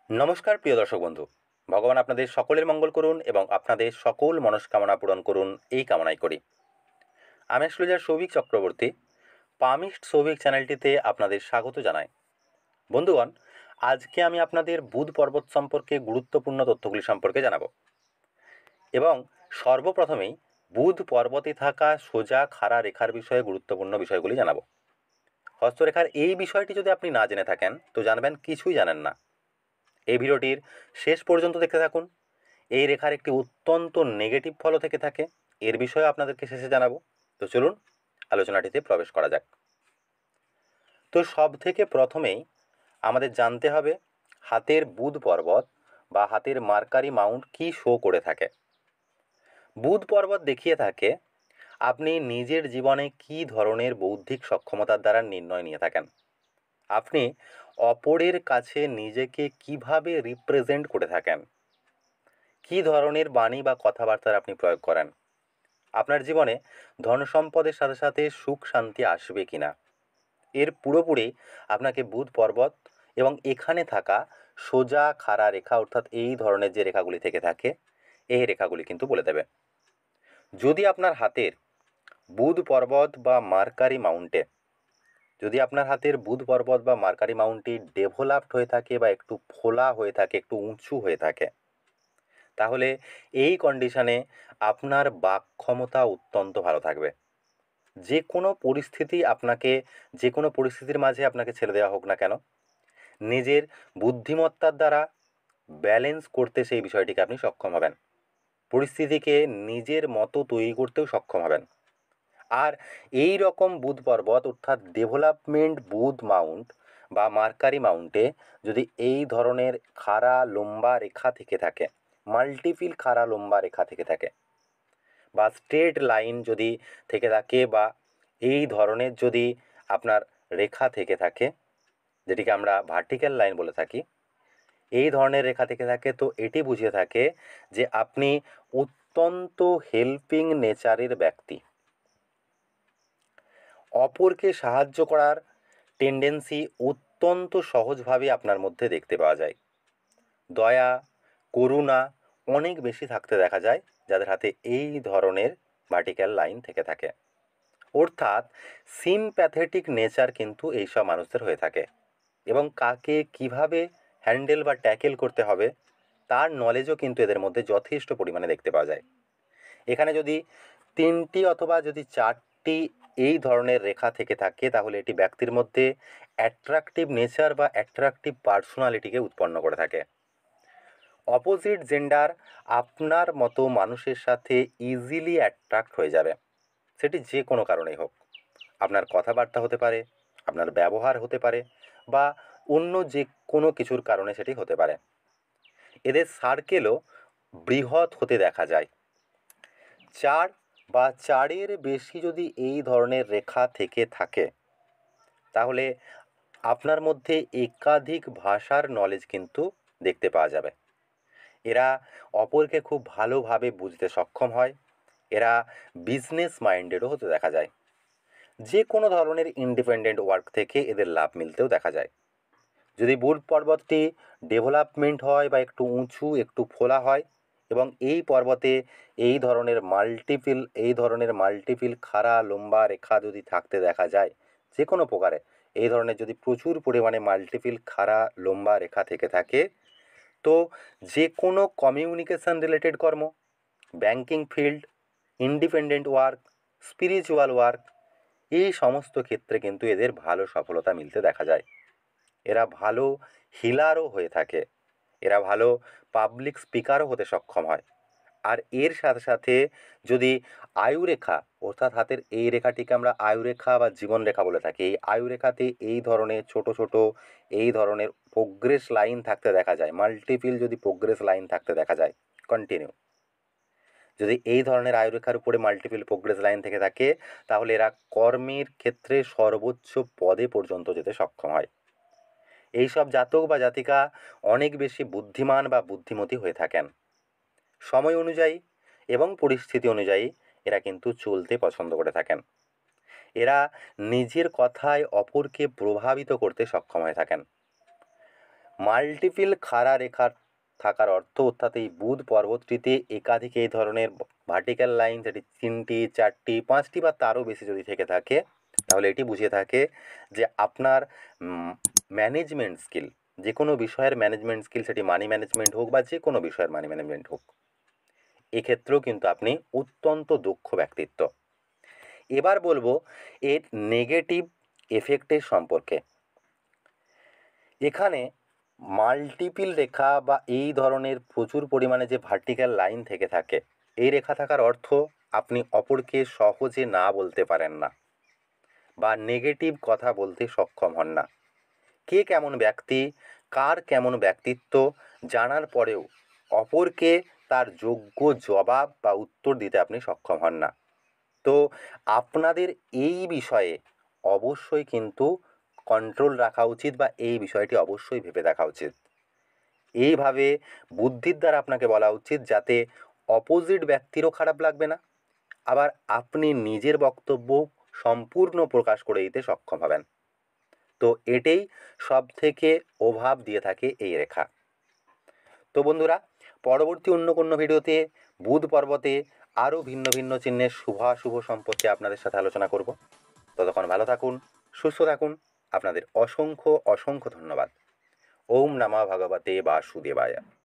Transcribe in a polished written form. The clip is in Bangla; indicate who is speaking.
Speaker 1: নমস্কার প্রিয় দর্শক বন্ধু। ভগবান আপনাদের সকলের মঙ্গল করুন এবং আপনাদের সকল মনস্কামনা পূরণ করুন, এই কামনাই করি। আমি অ্যাস্ট্রোলজার সৌভিক চক্রবর্তী। পামিস্ট সৌভিক চ্যানেলটিতে আপনাদের স্বাগত জানাই। বন্ধুগণ, আজকে আমি আপনাদের বুধ পর্বত সম্পর্কে গুরুত্বপূর্ণ তথ্যগুলি সম্পর্কে জানাবো এবং সর্বপ্রথমেই বুধ পর্বতে থাকা সোজা খাড়া রেখার বিষয়ে গুরুত্বপূর্ণ বিষয়গুলি জানাবো। হস্তরেখার এই বিষয়টি যদি আপনি না জেনে থাকেন তো জানবেন কিছুই জানেন না। এই ভিডিওটির শেষ পর্যন্ত দেখতে থাকুন। এই রেখার একটি অত্যন্ত নেগেটিভ ফলও থেকে থাকে, এর বিষয়ে আপনাদেরকে শেষে জানাবো। তো চলুন আলোচনাটিতে প্রবেশ করা যাক। তো সব থেকে প্রথমেই আমাদের জানতে হবে হাতের বুধ পর্বত বা হাতের মার্কারি মাউন্ট কি শো করে থাকে। বুধ পর্বত দেখিয়ে থাকে আপনি নিজের জীবনে কি ধরনের বৌদ্ধিক সক্ষমতার দ্বারা নির্ণয় নিয়ে থাকেন, আপনি অপরের কাছে নিজেকে কিভাবে রিপ্রেজেন্ট করে থাকেন, কী ধরনের বাণী বা কথাবার্তার আপনি প্রয়োগ করেন, আপনার জীবনে ধন সম্পদের সাথে সাথে সুখ শান্তি আসবে কিনা, এর পুরোপুরি আপনাকে বুধ পর্বত এবং এখানে থাকা সোজা খাড়া রেখা অর্থাৎ এই ধরনের যে রেখাগুলি থেকে থাকে এই রেখাগুলি কিন্তু বলে দেবে। যদি আপনার হাতের বুধ পর্বত বা মার্কারি মাউন্টে যদি আপনার হাতের বুধ পর্বত বা মার্কারি মাউন্টটি ডেভেলপড হয়ে থাকে বা একটু ফোলা হয়ে থাকে, একটু উঁচু হয়ে থাকে, তাহলে এই কন্ডিশনে আপনার বাক ক্ষমতা অত্যন্ত ভালো থাকবে। যে কোনো পরিস্থিতি আপনাকে যে কোনো পরিস্থিতির মাঝে আপনাকে ছেড়ে দেওয়া হোক না কেন, নিজের বুদ্ধিমত্তার দ্বারা ব্যালেন্স করতে সেই বিষয়টিকে আপনি সক্ষম হবেন, পরিস্থিতিকে নিজের মতো তৈরি করতেও সক্ষম হবেন। আর এই রকম বুধ পর্বত অর্থাৎ ডেভেলপমেন্ট বুধ মাউন্ট বা মার্কারি মাউন্টে যদি এই ধরনের খাড়া লম্বা রেখা থেকে থাকে, মাল্টিপিল খাড়া লম্বা রেখা থেকে থাকে বা স্ট্রেট লাইন যদি থেকে থাকে বা এই ধরনের যদি আপনার রেখা থেকে থাকে, যেটিকে আমরা ভার্টিক্যাল লাইন বলে থাকি, এই ধরনের রেখা থেকে থাকে, তো এটি বুঝিয়ে থাকে যে আপনি অত্যন্ত হেল্পিং নেচারের ব্যক্তি। অপরকে সাহায্য করার টেন্ডেন্সি অত্যন্ত সহজভাবে আপনার মধ্যে দেখতে পাওয়া যায়। দয়া, করুণা অনেক বেশি থাকতে দেখা যায় যাদের হাতে এই ধরনের ভার্টিক্যাল লাইন থেকে থাকে। অর্থাৎ সিমপ্যাথেটিক নেচার কিন্তু এইসব মানুষদের হয়ে থাকে এবং কাকে কিভাবে হ্যান্ডেল বা ট্যাকেল করতে হবে তার নলেজও কিন্তু এদের মধ্যে যথেষ্ট পরিমাণে দেখতে পাওয়া যায়। এখানে যদি ৩টি অথবা যদি ৪টি এই ধরনের রেখা থেকে থাকে তাহলে এটি ব্যক্তির মধ্যে অ্যাট্রাকটিভ নেচার বা অ্যাট্রাকটিভ পার্সোনালিটিকে উৎপন্ন করে থাকে। অপোজিট জেন্ডার আপনার মতো মানুষের সাথে ইজিলি অ্যাট্রাক্ট হয়ে যাবে, সেটি যে কোনো কারণেই হোক। আপনার কথাবার্তা হতে পারে, আপনার ব্যবহার হতে পারে বা অন্য যে কোনো কিছুর কারণে সেটি হতে পারে। এদের সার্কেলও বৃহৎ হতে দেখা যায়। ৪ বা ৪-এর বেশি যদি এই ধরনের রেখা থেকে থাকে তাহলে আপনার মধ্যে একাধিক ভাষার নলেজ কিন্তু দেখতে পাওয়া যাবে। এরা অপরকে খুব ভালোভাবে বুঝতে সক্ষম হয়। এরা বিজনেস মাইন্ডেডও হতে দেখা যায়। যে কোনো ধরনের ইন্ডিপেন্ডেন্ট ওয়ার্ক থেকে এদের লাভ মিলতেও দেখা যায়। যদি বুধ পর্বতটি ডেভেলপমেন্ট হয় বা একটু উঁচু একটু ফোলা হয় এবং এই পর্বতে এই ধরনের মাল্টিপিল খাড়া লম্বা রেখা যদি থাকতে দেখা যায়, যে কোনো প্রকারে এই ধরনের যদি প্রচুর পরিমাণে মাল্টিপিল খাড়া লম্বা রেখা থেকে থাকে, তো যে কোনো কমিউনিকেশান রিলেটেড কর্ম, banking field, independent work, spiritual work, এই সমস্ত ক্ষেত্রে কিন্তু এদের ভালো সফলতা মিলতে দেখা যায়। এরা ভালো হিলারও হয়ে থাকে, এরা ভালো পাবলিক স্পিকারও হতে সক্ষম হয়। আর এর সাথে সাথে যদি আয়ুরেখা অর্থাৎ হাতের এই রেখাটিকে আমরা আয়ুরেখা বা জীবনরেখা বলে থাকি, এই আয়ুরেখাতে এই ধরনের ছোট ছোট এই ধরনের প্রোগ্রেস লাইন থাকতে দেখা যায়, মাল্টিপিল যদি প্রোগ্রেস লাইন থাকতে দেখা যায় কন্টিনিউ, যদি এই ধরনের আয়ুরেখার উপরে মাল্টিপিল প্রোগ্রেস লাইন থেকে থাকে তাহলে এরা কর্মের ক্ষেত্রে সর্বোচ্চ পদে পর্যন্ত যেতে সক্ষম হয়। এইসব জাতক বা জাতিকা অনেক বেশি বুদ্ধিমান বা বুদ্ধিমতী হয়ে থাকেন। সময় অনুযায়ী এবং পরিস্থিতি অনুযায়ী এরা কিন্তু চলতে পছন্দ করে থাকেন। এরা নিজের কথায় অপরকে প্রভাবিত করতে সক্ষম হয়ে থাকেন। মাল্টিপিল খাড়া রেখা থাকার অর্থ অর্থাৎ এই বুধ পর্বতটিতে একাধিক এই ধরনের ভার্টিক্যাল লাইন, যেটি 3টি 4টি 5টি বা তারও বেশি যদি থেকে থাকে, তাহলে এটি বুঝিয়ে থাকে যে আপনার ম্যানেজমেন্ট স্কিল, যে কোনো বিষয়ের ম্যানেজমেন্ট স্কিল, সেটি মানি ম্যানেজমেন্ট হোক বা যে কোনো বিষয়ের মানি ম্যানেজমেন্ট হোক, এক্ষেত্রেও কিন্তু আপনি অত্যন্ত দক্ষ ব্যক্তিত্ব। এবার বলবো এর নেগেটিভ এফেক্টের সম্পর্কে। এখানে মাল্টিপিল রেখা বা এই ধরনের প্রচুর পরিমাণে যে ভার্টিক্যাল লাইন থেকে থাকে, এই রেখা থাকার অর্থ আপনি অপরকে সহজে না বলতে পারেন না বা নেগেটিভ কথা বলতে সক্ষম হন না। কে কেমন ব্যক্তি, কার কেমন ব্যক্তিত্ব জানার পরেও অপরকে তার যোগ্য জবাব বা উত্তর দিতে আপনি সক্ষম হন না। তো আপনাদের এই বিষয়ে অবশ্যই কিন্তু কন্ট্রোল রাখা উচিত বা এই বিষয়টি অবশ্যই ভেবে দেখা উচিত। এইভাবে বুদ্ধির দ্বারা আপনাকে বলা উচিত, যাতে অপোজিট ব্যক্তিরও খারাপ লাগবে না, আবার আপনি নিজের বক্তব্য সম্পূর্ণ প্রকাশ করে দিতে সক্ষম হবেন। তো এটাই সবথেকে অভাব দিয়ে থাকে এই রেখা। তো বন্ধুরা, পরবর্তী অন্য কোনো ভিডিওতে বুধ পর্বতে আরও ভিন্ন ভিন্ন চিহ্নের শুভাশুভ সম্পর্কে আপনাদের সাথে আলোচনা করব। ততক্ষণ ভালো থাকুন, সুস্থ থাকুন। আপনাদের অসংখ্য অসংখ্য ধন্যবাদ। ওম নমঃ ভগবতে বাসুদেবায়।